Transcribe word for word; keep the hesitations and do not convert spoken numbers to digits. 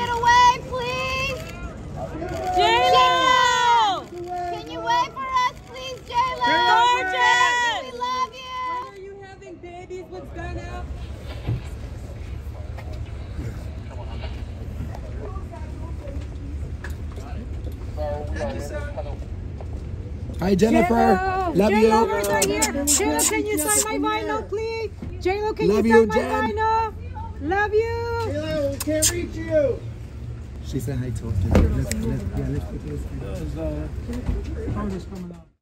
get away, please? J-Lo! Can you wait for us, please, J-Lo? Gorgeous! We love you. When are you having babies? What's going on? Thank you, sir. Hi, Jennifer. J-Lo. Love J-Lo, you. where's right here? J-Lo, can you sign my vinyl, please? J-Lo, can Love you you, sign my Jen. vinyl? Love you. J-Lo, we can't reach you. She said hi to us. Let's, let's, yeah, let's put this. There's, uh, coming out.